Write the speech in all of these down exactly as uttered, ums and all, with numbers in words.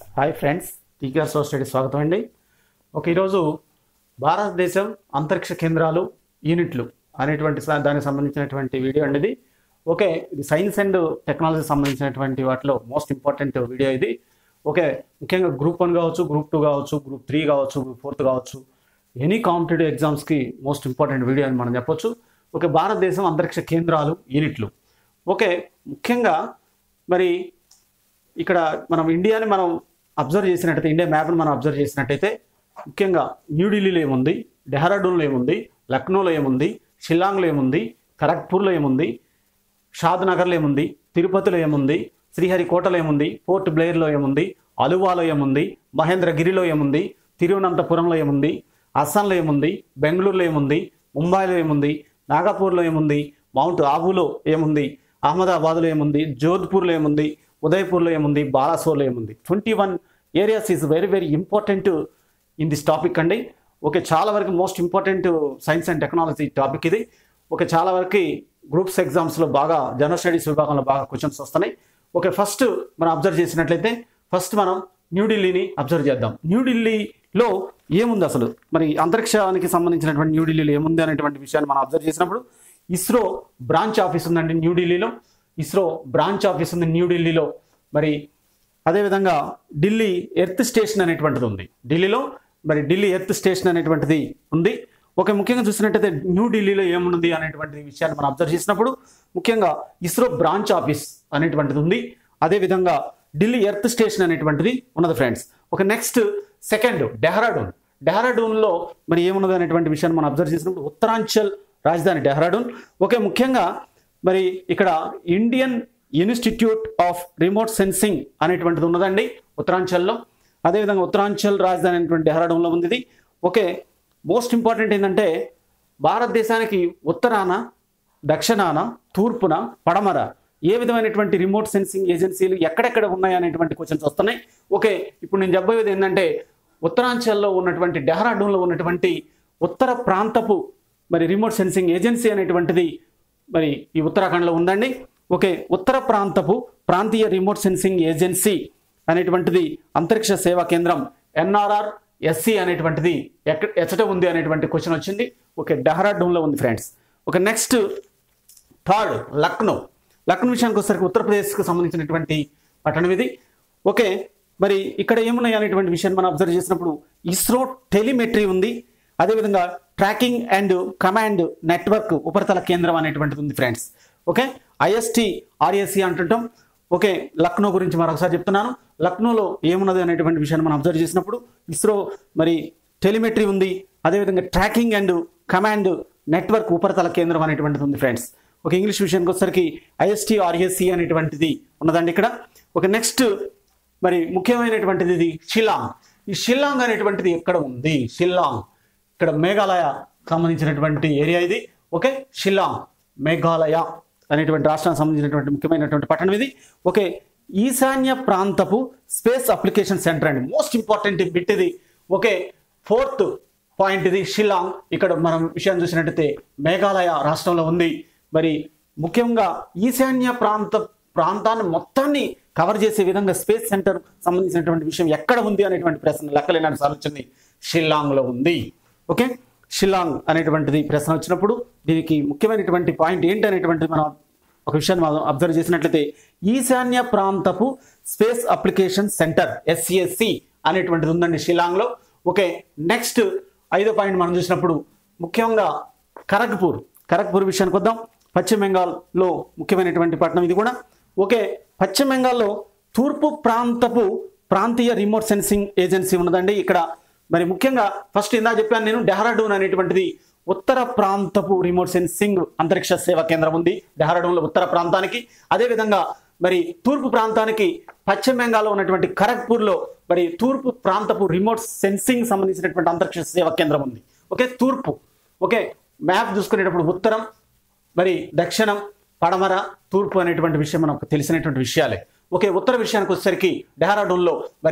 Hi friends, TK so study స్వాగతం అండి. ఒక ఈరోజు భారతదేశం అంతరిక్ష కేంద్రాలు యూనిట్లు అనేటువంటి దానికి సంబంధించినటువంటి వీడియో అండి ఇది. ఓకే, ఇది సైన్స్ అండ్ టెక్నాలజీ సంబంధించినటువంటి వాటిలో మోస్ట్ ఇంపార్టెంట్ వీడియో ఇది. ఓకే, ముఖ్యంగా గ్రూప్ వన్ కావచ్చు, గ్రూప్ టూ కావచ్చు, గ్రూప్ త్రీ కావచ్చు, గ్రూప్ ఫోర్త్ కావచ్చు, ఎనీ కాంపిటేటివ్ ఎగ్జామ్స్కి మోస్ట్ ఇంపార్టెంట్ వీడియో అని మనం చెప్పొచ్చు. ఓకే, భారతదేశం అంతరిక్ష కేంద్రాలు యూనిట్లు. ఓకే, ముఖ్యంగా మరి ఇక్కడ మనం ఇండియాని మనం అబ్జర్వ్ చేసినట్టయితే, ఇండియా మ్యాప్ని మనం అబ్జర్వ్ చేసినట్టయితే ముఖ్యంగా న్యూఢిల్లీలో ఏముంది, డెహ్రాడూన్లో ఏముంది, లక్నోలో ఏముంది, షిల్లాంగ్లో ఏముంది, ఖరగ్పూర్లో ఏముంది, షాద్ నగర్లో ఏముంది, తిరుపతిలో ఏముంది, శ్రీహరికోటలో ఏముంది, పోర్ట్ బ్లేర్లో ఏముంది, అలువాలో ఏముంది, మహేంద్రగిరిలో ఏముంది, తిరువనంతపురంలో ఏముంది, అస్సాంలో ఏముంది, బెంగళూరులో ఏముంది, ముంబైలో ఏముంది, నాగపూర్లో ఏముంది, మౌంట్ ఆబులో ఏముంది, అహ్మదాబాద్లో ఏముంది, జోధ్పూర్లో ఏముంది, ఉదయపూర్లో ఏముంది, బాలాసోర్లో ఏముంది. Twenty one areas is very very important in this topic అండి. ఓకే, చాలా వరకు most important science and technology topic ఇది. ఓకే, చాలా వరకు గ్రూప్స్ ఎగ్జామ్స్లో బాగా జనరల్ స్టడీస్ విభాగంలో బాగా క్వశ్చన్స్ వస్తున్నాయి. ఓకే, ఫస్ట్ మనం అబ్జర్వ్ చేసినట్లయితే ఫస్ట్ మనం న్యూఢిల్లీని అబ్జర్వ్ చేద్దాం. న్యూఢిల్లీలో ఏముంది అసలు, మరి అంతరిక్షానికి సంబంధించినటువంటి న్యూఢిల్లీలో ఏముంది అనేటువంటి విషయాన్ని మనం అబ్జర్వ్ చేసినప్పుడు ఇస్రో బ్రాంచ్ ఆఫీస్ ఉందండి న్యూఢిల్లీలో. ఇస్రో బ్రాంచ్ ఆఫీస్ ఉంది న్యూఢిల్లీలో. మరి అదేవిధంగా ఢిల్లీ ఎర్త్ స్టేషన్ అనేటువంటిది ఉంది ఢిల్లీలో. మరి ఢిల్లీ ఎర్త్ స్టేషన్ అనేటువంటిది ఉంది. ఒక ముఖ్యంగా చూసినట్టయితే న్యూఢిల్లీలో ఏముంది అనేటువంటి విషయాన్ని మనం అబ్జర్వ్ చేసినప్పుడు ముఖ్యంగా ఇస్రో బ్రాంచ్ ఆఫీస్ అనేటువంటిది ఉంది. అదేవిధంగా ఢిల్లీ ఎర్త్ స్టేషన్ అనేటువంటిది ఉన్నది ఫ్రెండ్స్. ఒక నెక్స్ట్ సెకండ్ డెహ్రాడూన్. డెహ్రాడూన్లో మరి ఏమున్నది అనేటువంటి విషయాన్ని మనం అబ్జర్వ్ చేసినప్పుడు ఉత్తరాంచల్ రాజధాని డెహ్రాడూన్. ఓకే, ముఖ్యంగా మరి ఇక్కడ Indian institute of remote sensing అనేటువంటిది ఉన్నదండి ఉత్తరాంచల్లో. అదేవిధంగా ఉత్తరాంచల్ రాజధాని అనేటువంటి డెహ్రాడూన్లో ఉంది ఇది. ఓకే, మోస్ట్ ఇంపార్టెంట్ ఏంటంటే భారతదేశానికి ఉత్తరాన, దక్షిణాన, తూర్పున, పడమర ఏ విధమైనటువంటి రిమోట్ సెన్సింగ్ ఏజెన్సీలు ఎక్కడెక్కడ ఉన్నాయి అనేటువంటి క్వశ్చన్స్ వస్తున్నాయి. ఓకే, ఇప్పుడు నేను చెప్పబోయేది ఏంటంటే ఉత్తరాంచల్లో ఉన్నటువంటి డెహ్రాడూన్లో ఉన్నటువంటి ఉత్తర ప్రాంతపు మరి రిమోట్ సెన్సింగ్ ఏజెన్సీ అనేటువంటిది మరి ఈ ఉత్తరాఖండ్లో ఉందండి. ఓకే, ఉత్తర ప్రాంతపు ప్రాంతీయ రిమోట్ సెన్సింగ్ ఏజెన్సీ అనేటువంటిది అంతరిక్ష సేవా కేంద్రం ఎన్ఆర్ఆర్ ఎస్సి అనేటువంటిది ఎక్కడ ఎచ్చట ఉంది అనేటువంటి క్వశ్చన్ వచ్చింది. ఓకే, డెహ్రాడూన్లో ఉంది friends. Okay, next third Lucknow. Lucknow విషయానికి వచ్చేసరికి ఉత్తరప్రదేశ్కు సంబంధించినటువంటి పట్టణం ఇది. ఓకే, మరి ఇక్కడ ఏమున్నాయి అనేటువంటి విషయాన్ని మనం అబ్జర్వ్ చేసినప్పుడు ఇస్రో టెలిమెట్రీ ఉంది. అదేవిధంగా ట్రాకింగ్ అండ్ కమాండ్ నెట్వర్క్ ఉపరితల కేంద్రం అనేటువంటిది ఉంది ఫ్రెండ్స్. ఓకే, ఐఎస్టి ఆర్ఎస్సి అంటుంటాం. ఓకే, లక్నో గురించి మరొకసారి చెప్తున్నాను. లక్నోలో ఏమున్నది అనేటువంటి విషయాన్ని మనం అబ్జర్వ్ చేసినప్పుడు ఇస్రో మరి టెలిమెట్రీ ఉంది. అదేవిధంగా ట్రాకింగ్ అండ్ కమాండ్ నెట్వర్క్ ఉపరితల కేంద్రం అనేటువంటిది ఉంది ఫ్రెండ్స్. ఓకే, ఇంగ్లీష్ విషయానికి వచ్చేసరికి ఐఎస్టి ఆర్ఎస్సి అనేటువంటిది ఉన్నదండి ఇక్కడ. ఓకే, నెక్స్ట్ మరి ముఖ్యమైనటువంటిది ఇది షిల్లాంగ్. ఈ షిల్లాంగ్ అనేటువంటిది ఎక్కడ ఉంది? షిల్లాంగ్ ఇక్కడ మేఘాలయ సంబంధించినటువంటి ఏరియా ఇది. ఓకే, షిల్లాంగ్ మేఘాలయ అనేటువంటి రాష్ట్రానికి సంబంధించినటువంటి ముఖ్యమైనటువంటి పట్టణం ఇది. ఓకే, ఈశాన్య ప్రాంతపు స్పేస్ అప్లికేషన్ సెంటర్ అండి, మోస్ట్ ఇంపార్టెంట్ బిట్ ఇది. ఓకే, ఫోర్త్ పాయింట్ ఇది షిల్లాంగ్. ఇక్కడ మనం విషయాన్ని చూసినట్టయితే మేఘాలయ రాష్ట్రంలో ఉంది. మరి ముఖ్యంగా ఈశాన్య ప్రాంత ప్రాంతాన్ని మొత్తాన్ని కవర్ చేసే విధంగా స్పేస్ సెంటర్ సంబంధించినటువంటి విషయం ఎక్కడ ఉంది అనేటువంటి ప్రశ్న లెక్కలేని సార్లు వచ్చింది. షిల్లాంగ్లో ఉంది. ఓకే, షిల్లాంగ్ అనేటువంటిది ప్రశ్న వచ్చినప్పుడు దీనికి ముఖ్యమైనటువంటి పాయింట్ ఏంటి అనేటువంటిది మనం ఒక విషయాన్ని మనం అబ్జర్వ్ చేసినట్లయితే ఈశాన్య ప్రాంతపు స్పేస్ అప్లికేషన్ సెంటర్ ఎస్సిఎస్సి అనేటువంటిది ఉందండి షిల్లాంగ్లో. ఓకే, నెక్స్ట్ ఐదో పాయింట్ మనం చూసినప్పుడు ముఖ్యంగా ఖరగ్పూర్. ఖరగ్పూర్ విషయానికి వద్దాం. పశ్చిమ బెంగాల్లో ముఖ్యమైనటువంటి పట్టణం ఇది కూడా. ఓకే, పశ్చిమ బెంగాల్లో తూర్పు ప్రాంతపు ప్రాంతీయ రిమోట్ సెన్సింగ్ ఏజెన్సీ ఉన్నదండి ఇక్కడ. మరి ముఖ్యంగా ఫస్ట్ ఇందా చెప్పాను నేను, డెహ్రాడూన్ అనేటువంటిది ఉత్తర ప్రాంతపు రిమోట్ సెన్సింగ్ అంతరిక్ష సేవా కేంద్రం ఉంది డెహ్రాడూన్లో ఉత్తర ప్రాంతానికి. అదేవిధంగా మరి తూర్పు ప్రాంతానికి పశ్చిమ బెంగాల్లో ఉన్నటువంటి ఖరగ్పూర్లో మరి తూర్పు ప్రాంతపు రిమోట్ సెన్సింగ్ సంబంధించినటువంటి అంతరిక్ష సేవా కేంద్రం ఉంది. ఓకే, తూర్పు. ఓకే, మ్యాప్ చూసుకునేటప్పుడు ఉత్తరం, మరి దక్షిణం, పడమర, తూర్పు అనేటువంటి విషయం మనకు తెలిసినటువంటి విషయాలే. ఓకే, ఉత్తర విషయానికి వచ్చేసరికి డెహ్రాడూన్లో మరి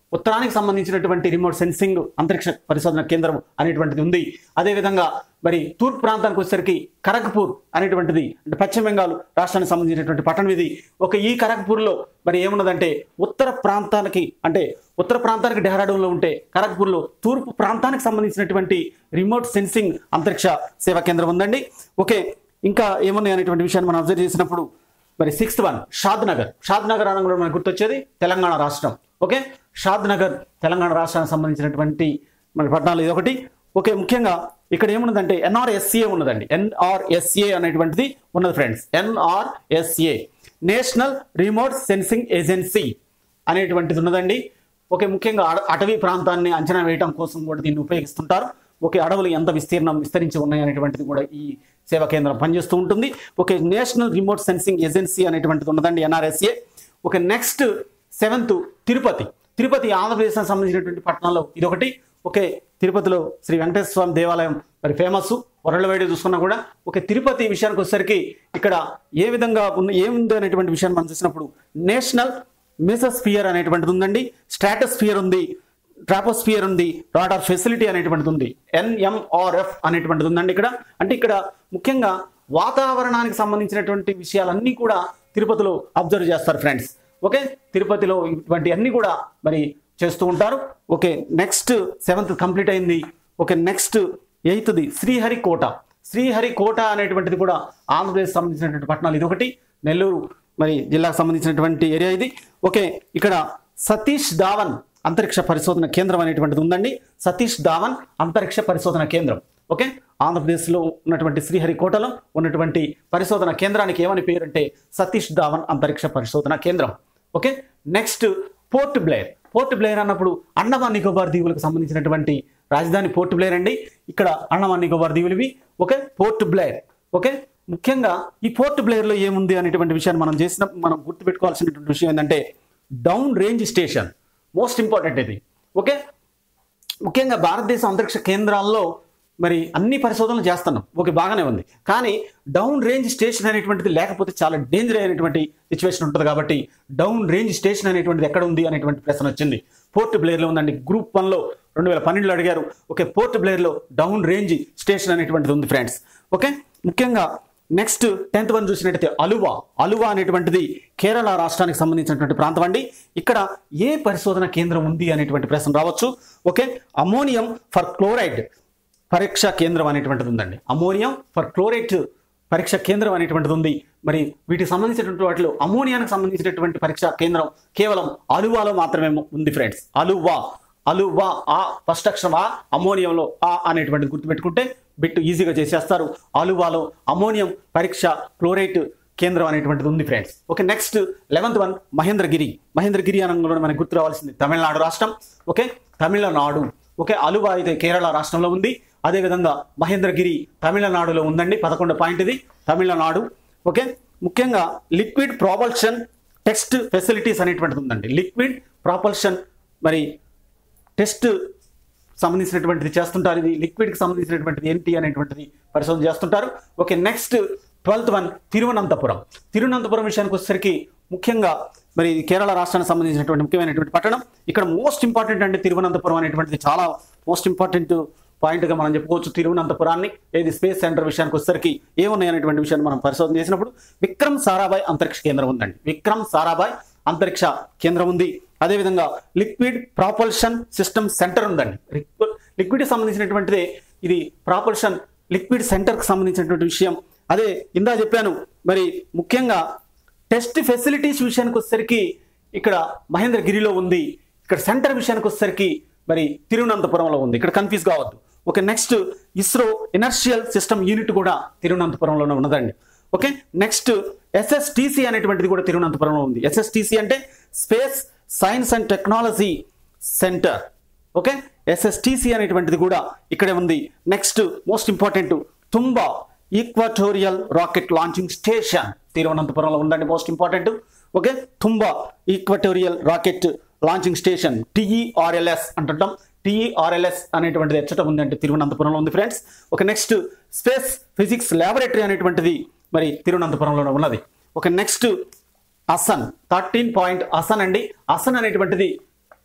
ఉత్తరానికి సంబంధించినటువంటి రిమోట్ సెన్సింగ్ అంతరిక్ష పరిశోధన కేంద్రం అనేటువంటిది ఉంది. అదేవిధంగా మరి తూర్పు ప్రాంతానికి వచ్చేసరికి ఖరగ్పూర్ అనేటువంటిది అంటే పశ్చిమ బెంగాల్ రాష్ట్రానికి సంబంధించినటువంటి పట్టణం ఇది. ఒక ఈ ఖరగ్పూర్లో మరి ఏమున్నదంటే ఉత్తర ప్రాంతానికి అంటే ఉత్తర ప్రాంతానికి డెహ్రాడూన్లో ఉంటే ఖరగ్పూర్లో తూర్పు ప్రాంతానికి సంబంధించినటువంటి రిమోట్ సెన్సింగ్ అంతరిక్ష సేవా కేంద్రం ఉందండి. ఓకే, ఇంకా ఏమున్నాయి అనేటువంటి విషయాన్ని మనం అబ్జర్వ్ చేసినప్పుడు మరి సిక్స్త్ వన్ షాద్ నగర్. షాద్ నగర్ అనగా మనకు గుర్తొచ్చేది తెలంగాణ రాష్ట్రం. ఓకే, షాద్ నగర్ తెలంగాణ రాష్ట్రానికి సంబంధించినటువంటి మన పట్టణాలు ఇది ఒకటి. ఓకే, ముఖ్యంగా ఇక్కడ ఏమున్నదంటే ఎన్ఆర్ఎస్ఏ ఉన్నదండి. ఎన్ఆర్ఎస్ఏ అనేటువంటిది ఉన్నది friends. NRSA national remote sensing agency అనేటువంటిది ఉన్నదండి. ఓకే, ముఖ్యంగా అటవీ ప్రాంతాన్ని అంచనా వేయడం కోసం కూడా దీన్ని ఉపయోగిస్తుంటారు. ఓకే, అడవులు ఎంత విస్తీర్ణం విస్తరించి ఉన్నాయి అనేటువంటిది కూడా ఈ సేవా కేంద్రం పనిచేస్తూ ఉంటుంది. Okay, national remote sensing agency అనేటువంటిది ఉన్నదండి NRSA. Okay, next seventh Tirupati. Tirupati ఆంధ్రప్రదేశ్కి సంబంధించినటువంటి పట్టణంలో ఇదొకటి. ఓకే, తిరుపతిలో శ్రీ వెంకటేశ్వర స్వామి దేవాలయం మరి ఫేమస్. వరల్డ్ వైడ్ చూసుకున్నా కూడా ఓకే, తిరుపతి విషయానికి వచ్చేసరికి ఇక్కడ ఏ విధంగా ఉన్న ఏముంది అనేటువంటి విషయాన్ని మనం చూసినప్పుడు నేషనల్ మెసోస్ఫియర్ అనేటువంటిది ఉందండి, స్ట్రాటోస్ఫియర్ ఉంది, ట్రాపోస్ఫియర్ ఉంది, రాడార్ ఫెసిలిటీ అనేటువంటిది ఉంది, ఎన్ఎంఆర్ఎఫ్ అనేటువంటిది ఉందండి ఇక్కడ. అంటే ఇక్కడ ముఖ్యంగా వాతావరణానికి సంబంధించినటువంటి విషయాలన్నీ కూడా తిరుపతిలో అబ్జర్వ్ చేస్తారు ఫ్రెండ్స్. ఓకే, తిరుపతిలో ఇటువంటి అన్ని కూడా మరి చేస్తూ ఉంటారు. ఓకే, నెక్స్ట్ సెవెంత్ కంప్లీట్ అయింది. ఓకే, నెక్స్ట్ ఎయిత్ది శ్రీహరికోట. శ్రీహరికోట అనేటువంటిది కూడా ఆంధ్రప్రదేశ్ సంబంధించినటువంటి పట్టణాలు ఇది ఒకటి. నెల్లూరు మరి జిల్లాకు సంబంధించినటువంటి ఏరియా ఇది. ఓకే, ఇక్కడ సతీష్ ధావన్ అంతరిక్ష పరిశోధన కేంద్రం అనేటువంటిది ఉందండి. సతీష్ ధావన్ అంతరిక్ష పరిశోధన కేంద్రం. ఓకే, ఆంధ్రప్రదేశ్లో ఉన్నటువంటి శ్రీహరికోటలో ఉన్నటువంటి పరిశోధన కేంద్రానికి ఏమని పేరు అంటే సతీష్ ధావన్ అంతరిక్ష పరిశోధన కేంద్రం. Okay, next Port Blair. పోర్ట్ బ్లేర్ అన్నప్పుడు అండమాన్ నికోబార్ దీవులకు సంబంధించినటువంటి రాజధాని పోర్ట్ బ్లేర్ అండి. ఇక్కడ అండమాన్ నికోబార్ దీవులవి. ఓకే, పోర్ట్ బ్లేర్. ఓకే, ముఖ్యంగా ఈ పోర్ట్ బ్లేర్లో ఏముంది అనేటువంటి విషయాన్ని మనం చేసిన మనం గుర్తుపెట్టుకోవాల్సినటువంటి విషయం ఏంటంటే down range station. Most important ఇది. ఓకే, ముఖ్యంగా భారతదేశ అంతరిక్ష కేంద్రాల్లో మరి అన్ని పరిశోధనలు చేస్తున్నాం. ఓకే, బాగానే ఉంది. కానీ డౌన్ రేంజ్ స్టేషన్ అనేటువంటిది లేకపోతే చాలా డేంజర్ అయినటువంటి సిచ్యువేషన్ ఉంటుంది. కాబట్టి డౌన్ రేంజ్ స్టేషన్ అనేటువంటిది ఎక్కడ ఉంది అనేటువంటి ప్రశ్న వచ్చింది. పోర్ట్ బ్లేర్లో ఉందండి. గ్రూప్ వన్లో రెండు వేల పన్నెండులో అడిగారు. ఓకే, పోర్ట్ బ్లేర్లో డౌన్ రేంజ్ స్టేషన్ అనేటువంటిది ఉంది ఫ్రెండ్స్. ఓకే, ముఖ్యంగా నెక్స్ట్ టెన్త్ వన్ చూసినట్టయితే అలువా. అలువా అనేటువంటిది కేరళ రాష్ట్రానికి సంబంధించినటువంటి ప్రాంతం అండి. ఇక్కడ ఏ పరిశోధన కేంద్రం ఉంది అనేటువంటి ప్రశ్న రావచ్చు. ఓకే, అమోనియం ఫర్ క్లోరైడ్ పరీక్షా కేంద్రం అనేటువంటిది ఉందండి. అమోనియం ఫర్ క్లోరైడ్ పరీక్ష కేంద్రం అనేటువంటిది ఉంది. మరి వీటికి సంబంధించినటువంటి వాటిలో అమోనియానికి సంబంధించినటువంటి పరీక్షా కేంద్రం కేవలం అలువాలో మాత్రమే ఉంది ఫ్రెండ్స్. అలువా అలువా ఆ ఫస్ట్ అక్షరం ఆ, అమోనియంలో ఆ అనేటువంటిది గుర్తుపెట్టుకుంటే బిట్ ఈజీగా చేసేస్తారు. అలువాలో అమోనియం పరీక్ష క్లోరైడ్ కేంద్రం అనేటువంటిది ఉంది friends. Okay, next eleventh one Mahendragiri. Mahendragiri అనగా మనకు గుర్తు రావాల్సింది తమిళనాడు రాష్ట్రం. ఓకే, తమిళనాడు. ఓకే, అలువా అయితే కేరళ రాష్ట్రంలో ఉంది. అదేవిధంగా మహేంద్రగిరి తమిళనాడులో ఉందండి. పదకొండు పాయింట్ ఇది తమిళనాడు. ఓకే, ముఖ్యంగా లిక్విడ్ ప్రాపల్షన్ టెస్ట్ ఫెసిలిటీస్ అనేటువంటిది ఉందండి. లిక్విడ్ ప్రాపల్షన్ మరి టెస్ట్ సంబంధించినటువంటిది చేస్తుంటారు. ఇది లిక్విడ్కి సంబంధించినటువంటిది ఏంటి అనేటువంటిది పరిశోధన చేస్తుంటారు. Okay, next twelfth one Thiruvananthapuram. Thiruvananthapuram విషయానికి వచ్చేసరికి ముఖ్యంగా మరి కేరళ రాష్ట్రానికి సంబంధించినటువంటి ముఖ్యమైనటువంటి పట్టణం. ఇక్కడ మోస్ట్ ఇంపార్టెంట్ అంటే తిరువనంతపురం అనేటువంటిది చాలా మోస్ట్ ఇంపార్టెంట్ పాయింట్గా మనం చెప్పుకోవచ్చు. తిరువనంతపురాన్ని ఏది స్పేస్ సెంటర్ విషయానికి వచ్చేసరికి ఏమున్నాయి అనేటువంటి విషయాన్ని మనం పరిశోధన చేసినప్పుడు విక్రమ్ సారాభాయ్ అంతరిక్ష కేంద్రం ఉందండి. విక్రమ్ సారాభాయ్ అంతరిక్ష కేంద్రం ఉంది. అదేవిధంగా లిక్విడ్ ప్రాపల్షన్ సిస్టమ్ సెంటర్ ఉందండి. లిక్విడ్కి సంబంధించినటువంటిది ఇది ప్రాపల్షన్ లిక్విడ్ సెంటర్కి సంబంధించినటువంటి విషయం. అదే ఇందా చెప్పాను. మరి ముఖ్యంగా టెస్ట్ ఫెసిలిటీస్ విషయానికి వచ్చేసరికి ఇక్కడ మహేంద్రగిరిలో ఉంది. ఇక్కడ సెంటర్ విషయానికి వచ్చేసరికి మరి తిరువనంతపురంలో ఉంది. ఇక్కడ కన్ఫ్యూజ్ కావద్దు. Okay, next ISRO inertial system unit కూడా తిరువనంతపురంలోనే ఉన్నదండి. ఓకే, నెక్స్ట్ ఎస్ఎస్టిసి అనేటువంటిది కూడా తిరువనంతపురంలో ఉంది. ఎస్ఎస్టిసి అంటే space science and technology center. Okay, SSTC అనేటువంటిది కూడా ఇక్కడే ఉంది. Next most important Thumba equatorial rocket launching station తిరువనంతపురంలో ఉందండి. Most important. Okay, Thumba equatorial rocket launching station TERLS అంటుంటాం. టిఈఆర్ఎల్ఎస్ అనేటువంటిది ఎచ్చట ఉంది అంటే తిరువనంతపురంలో ఉంది friends. Okay, next space physics laboratory అనేటువంటిది మరి తిరువనంతపురంలో ఉన్నది. Okay, next Hassan thirteen point Hassan అండి. అసన్ అనేటువంటిది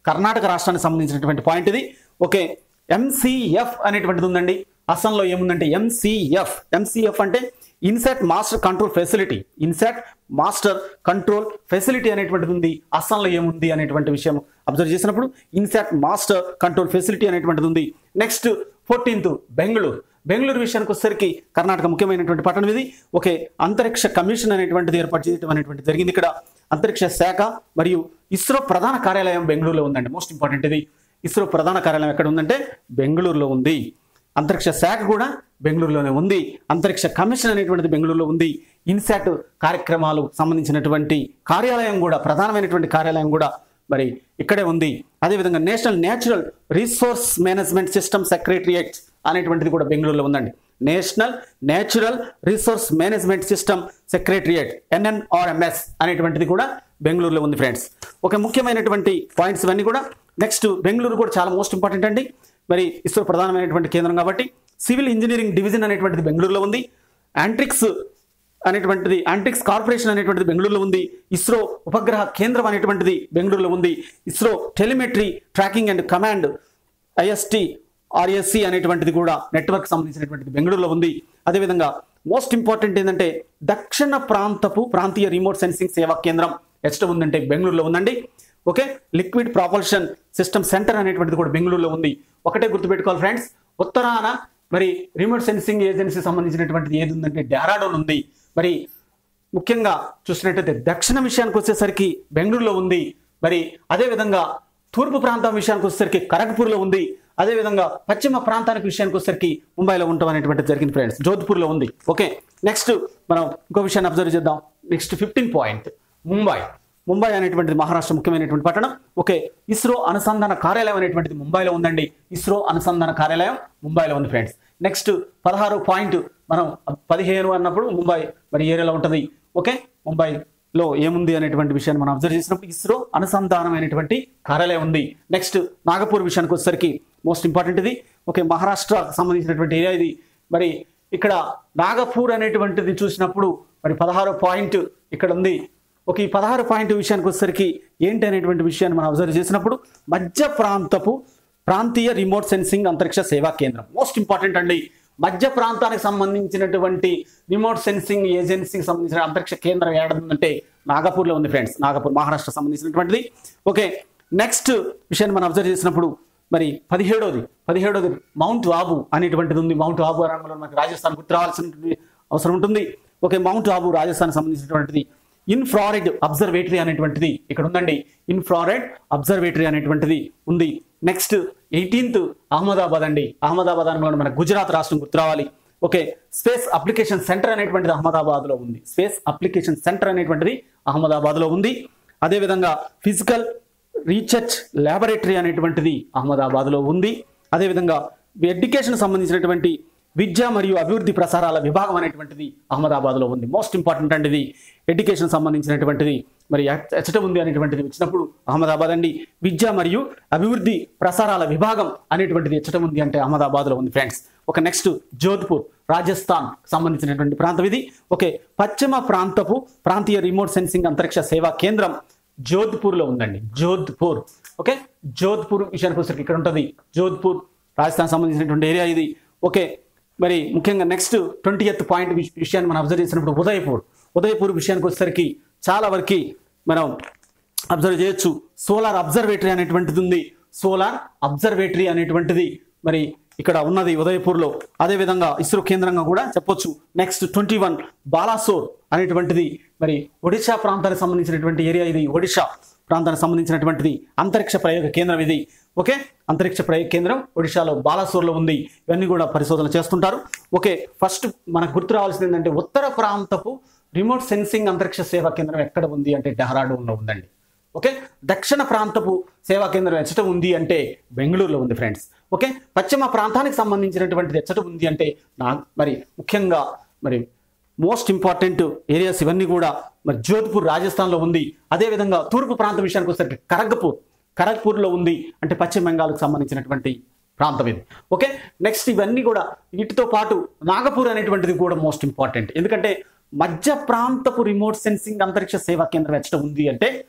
కర్ణాటక రాష్ట్రానికి సంబంధించినటువంటి పాయింట్ ఇది. ఓకే, ఎంసీఎఫ్ అనేటువంటిది ఉందండి. అస్సాంలో ఏముందంటే ఎంసీఎఫ్. ఎంసీఎఫ్ అంటే INSAT master control facility. INSAT master control facility అనేటువంటిది ఉంది. అస్సాంలో ఏముంది అనేటువంటి విషయం అబ్జర్వ్ చేసినప్పుడు ఇన్సాట్ మాస్టర్ కంట్రోల్ ఫెసిలిటీ అనేటువంటిది ఉంది. Next fourteenth Bengaluru. బెంగళూరు విషయానికి వచ్చేసరికి కర్ణాటక ముఖ్యమైనటువంటి పట్టణం ఇది. ఓకే, అంతరిక్ష కమిషన్ అనేటువంటిది ఏర్పాటు చేయడం అనేటువంటి జరిగింది. ఇక్కడ అంతరిక్ష శాఖ మరియు ఇస్రో ప్రధాన కార్యాలయం బెంగళూరులో ఉందండి. మోస్ట్ ఇంపార్టెంట్ ఇది. ఇస్రో ప్రధాన కార్యాలయం ఎక్కడ ఉందంటే బెంగళూరులో ఉంది. అంతరిక్ష శాఖ కూడా బెంగళూరులోనే ఉంది. అంతరిక్ష కమిషన్ అనేటువంటిది బెంగళూరులో ఉంది. ఇన్సాట్ కార్యక్రమాలు సంబంధించినటువంటి కార్యాలయం కూడా, ప్రధానమైనటువంటి కార్యాలయం కూడా మరి ఇక్కడే ఉంది. అదేవిధంగా national natural resource management system secretariat అనేటువంటిది కూడా బెంగళూరులో ఉందండి. National natural resource management system secretariat NNRMS అనేటువంటిది కూడా బెంగళూరులో ఉంది ఫ్రెండ్స్. ఒక ముఖ్యమైనటువంటి పాయింట్స్ ఇవన్నీ కూడా. నెక్స్ట్ బెంగళూరు కూడా చాలా మోస్ట్ ఇంపార్టెంట్ అండి. మరి ఇస్రో ప్రధానమైనటువంటి కేంద్రం కాబట్టి సివిల్ ఇంజనీరింగ్ డివిజన్ అనేటువంటిది బెంగళూరులో ఉంది. యాంట్రిక్స్ అనేటువంటిది యాంట్రిక్స్ కార్పొరేషన్ అనేటువంటిది బెంగళూరులో ఉంది. ఇస్రో ఉపగ్రహ కేంద్రం అనేటువంటిది బెంగళూరులో ఉంది. ISRO telemetry tracking and command IST RSC అనేటువంటిది కూడా నెట్వర్క్ సంబంధించినటువంటిది బెంగళూరులో ఉంది. అదేవిధంగా మోస్ట్ ఇంపార్టెంట్ ఏంటంటే దక్షిణ ప్రాంతపు ప్రాంతీయ రిమోట్ సెన్సింగ్ సేవా కేంద్రం ఎక్కడ ఉందంటే బెంగళూరులో ఉందండి. Okay, liquid propulsion system center అనేటువంటిది కూడా బెంగళూరులో ఉంది. ఒకటే గుర్తుపెట్టుకోవాలి ఫ్రెండ్స్, ఉత్తరాన మరి రిమోట్ సెన్సింగ్ ఏజెన్సీ సంబంధించినటువంటిది ఏది ఉందంటే డెహ్రాడూన్ ఉంది. మరి ముఖ్యంగా చూసినట్టయితే దక్షిణ విషయానికి వచ్చేసరికి బెంగళూరులో ఉంది. మరి అదేవిధంగా తూర్పు ప్రాంతం విషయానికి వచ్చేసరికి ఖరగ్పూర్లో ఉంది. అదేవిధంగా పశ్చిమ ప్రాంతానికి విషయానికి వచ్చేసరికి ముంబైలో ఉండటం అనేటువంటిది జరిగింది ఫ్రెండ్స్, జోధ్పూర్లో ఉంది. ఓకే, నెక్స్ట్ మనం ఇంకో విషయాన్ని అబ్జర్వ్ చేద్దాం. Next fifteen point Mumbai. Mumbai అనేటువంటిది మహారాష్ట్ర ముఖ్యమైనటువంటి పట్టణం. ఓకే, ఇస్రో అనుసంధాన కార్యాలయం అనేటువంటిది ముంబైలో ఉందండి. ఇస్రో అనుసంధాన కార్యాలయం ముంబైలో ఉంది ఫ్రెండ్స్. నెక్స్ట్ పదహారు పాయింట్ మనం పదిహేను అన్నప్పుడు ముంబై మరి ఏరియాలో ఉంటుంది. ఓకే, ముంబైలో ఏముంది అనేటువంటి విషయాన్ని మనం అబ్జర్వ్ చేసినప్పుడు ఇస్రో అనుసంధానమైనటువంటి కార్యాలయం ఉంది. నెక్స్ట్ నాగపూర్ విషయానికి వచ్చేసరికి మోస్ట్ ఇంపార్టెంట్ ఇది. ఓకే, మహారాష్ట్రకు సంబంధించినటువంటి ఏరియా ఇది. మరి ఇక్కడ నాగపూర్ అనేటువంటిది చూసినప్పుడు మరి పదహారు పాయింట్ ఇక్కడ ఉంది. ఓకే, ఈ పదహారు పాయింట్ విషయానికి వచ్చేసరికి ఏంటి అనేటువంటి విషయాన్ని మనం అబ్జర్వ్ చేసినప్పుడు మధ్య ప్రాంతపు ప్రాంతీయ రిమోట్ సెన్సింగ్ అంతరిక్ష సేవా కేంద్రం. మోస్ట్ ఇంపార్టెంట్ అండి. మధ్య ప్రాంతానికి సంబంధించినటువంటి రిమోట్ సెన్సింగ్ ఏజెన్సీకి సంబంధించిన అంతరిక్ష కేంద్రం ఏడంటే నాగపూర్లో ఉంది ఫ్రెండ్స్. నాగపూర్ మహారాష్ట్ర సంబంధించినటువంటిది. ఓకే, నెక్స్ట్ విషయాన్ని మనం అబ్జర్వ్ చేసినప్పుడు మరి పదిహేడోది పదిహేడోది మౌంట్ ఆబు అనేటువంటిది ఉంది. మౌంట్ ఆబు రంగంలో మనకి రాజస్థాన్ గుర్తు రావాల్సిన అవసరం ఉంటుంది. ఓకే, మౌంట్ ఆబు రాజస్థాన్ సంబంధించినటువంటిది. ఇన్ఫ్రారెడ్ అబ్జర్వేటరీ అనేటువంటిది ఇక్కడ ఉందండి. ఇన్ఫ్రారెడ్ అబ్జర్వేటరీ అనేటువంటిది ఉంది. నెక్స్ట్ ఎయిటీన్త్ అహ్మదాబాద్ అండి. అహ్మదాబాద్ అనగా మన గుజరాత్ రాష్ట్రం గుర్తు రావాలి. ఓకే, స్పేస్ అప్లికేషన్ సెంటర్ అనేటువంటిది అహ్మదాబాద్లో ఉంది. స్పేస్ అప్లికేషన్ సెంటర్ అనేటువంటిది అహ్మదాబాద్లో ఉంది. అదేవిధంగా ఫిజికల్ రీసెర్చ్ ల్యాబొరేటరీ అనేటువంటిది అహ్మదాబాద్లో ఉంది. అదేవిధంగా ఎడ్యుకేషన్ సంబంధించినటువంటి విద్య మరియు అభివృద్ధి ప్రసారాల విభాగం అనేటువంటిది అహ్మదాబాద్లో ఉంది. మోస్ట్ ఇంపార్టెంట్ అండి ఇది. ఎడ్యుకేషన్ సంబంధించినటువంటిది మరి ఎచ్చట ఉంది అనేటువంటిది వచ్చినప్పుడు అహ్మదాబాద్ అండి. విద్య మరియు అభివృద్ధి ప్రసారాల విభాగం అనేటువంటిది ఎచ్చట ఉంది అంటే అహ్మదాబాద్లో ఉంది ఫ్రెండ్స్. ఒక నెక్స్ట్ జోధ్పూర్ రాజస్థాన్ సంబంధించినటువంటి ప్రాంతం ఇది. ఓకే, పశ్చిమ ప్రాంతపు ప్రాంతీయ రిమోట్ సెన్సింగ్ అంతరిక్ష సేవా కేంద్రం జోధ్పూర్లో ఉందండి. జోధ్పూర్. ఓకే, జోధ్పూర్ విషయానికి వచ్చేసరికి ఇక్కడ ఉంటుంది. జోధ్పూర్ రాజస్థాన్ సంబంధించినటువంటి ఏరియా ఇది. ఓకే, మరి ముఖ్యంగా నెక్స్ట్ ట్వంటీ ఎయిత్ పాయింట్ విషయాన్ని మనం అబ్జర్వ్ చేసినప్పుడు ఉదయపూర్. ఉదయపూర్ విషయానికి వచ్చేసరికి చాలా వరకు మనం అబ్జర్వ్ చేయొచ్చు. సోలార్ అబ్జర్వేటరీ అనేటువంటిది ఉంది. సోలార్ అబ్జర్వేటరీ అనేటువంటిది మరి ఇక్కడ ఉన్నది ఉదయపూర్లో. అదేవిధంగా ఇస్రో కేంద్రంగా కూడా చెప్పొచ్చు. నెక్స్ట్ ట్వంటీ వన్ బాలాసోర్ అనేటువంటిది మరి ఒడిశా ప్రాంతానికి సంబంధించినటువంటి ఏరియా ఇది. ఒడిశా ప్రాంతానికి సంబంధించినటువంటిది అంతరిక్ష ప్రయోగ కేంద్రం ఇది. ఓకే, అంతరిక్ష ప్రయోగ కేంద్రం ఒడిశాలో బాలాసోర్లో ఉంది. ఇవన్నీ కూడా పరిశోధన చేస్తుంటారు. ఓకే, ఫస్ట్ మనకు గుర్తు రావాల్సింది ఏంటంటే ఉత్తర ప్రాంతపు రిమోట్ సెన్సింగ్ అంతరిక్ష సేవా కేంద్రం ఎక్కడ ఉంది అంటే డెహ్రాడూన్లో ఉందండి. ఓకే, దక్షిణ ప్రాంతపు సేవా కేంద్రం ఎచ్చట ఉంది అంటే బెంగళూరులో ఉంది ఫ్రెండ్స్. ఓకే, పశ్చిమ ప్రాంతానికి సంబంధించినటువంటిది ఎచ్చట ఉంది అంటే నా మరి ముఖ్యంగా మరి మోస్ట్ ఇంపార్టెంట్ ఏరియాస్ ఇవన్నీ కూడా మరి జోధ్పూర్ రాజస్థాన్లో ఉంది. అదేవిధంగా తూర్పు ప్రాంతం విషయానికి వచ్చేసరికి ఖరగ్పూర్ ఖరగ్పూర్లో ఉంది అంటే పశ్చిమ బెంగాల్కు సంబంధించినటువంటి ప్రాంతం ఇది. ఓకే, నెక్స్ట్ ఇవన్నీ కూడా వీటితో పాటు నాగపూర్ అనేటువంటిది కూడా మోస్ట్ ఇంపార్టెంట్. ఎందుకంటే మధ్య ప్రాంతపు రిమోట్ సెన్సింగ్ అంతరిక్ష సేవా కేంద్రం ఎచ్చట ఉంది అంటే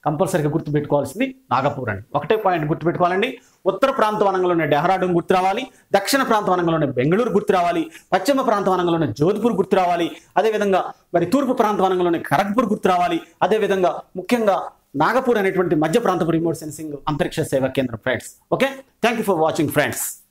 కంపల్సరీగా గుర్తుపెట్టుకోవాల్సింది నాగపూర్ అండి. ఒకటే పాయింట్ గుర్తుపెట్టుకోవాలండి. ఉత్తర ప్రాంత వనంలోనే డెహ్రాడూన్ గుర్తు రావాలి, దక్షిణ ప్రాంత వనంలోనే బెంగళూరు గుర్తు రావాలి, పశ్చిమ ప్రాంత వనంలోనే జోధ్పూర్ గుర్తు రావాలి, అదేవిధంగా మరి తూర్పు ప్రాంత వనంలోనే ఖరగ్పూర్ గుర్తు రావాలి, అదేవిధంగా ముఖ్యంగా నాగపూర్ అనేటువంటి మధ్య ప్రాంతపు రిమోట్ సెన్సింగ్ అంతరిక్ష సేవా కేంద్రం friends. Okay, thank you for watching friends.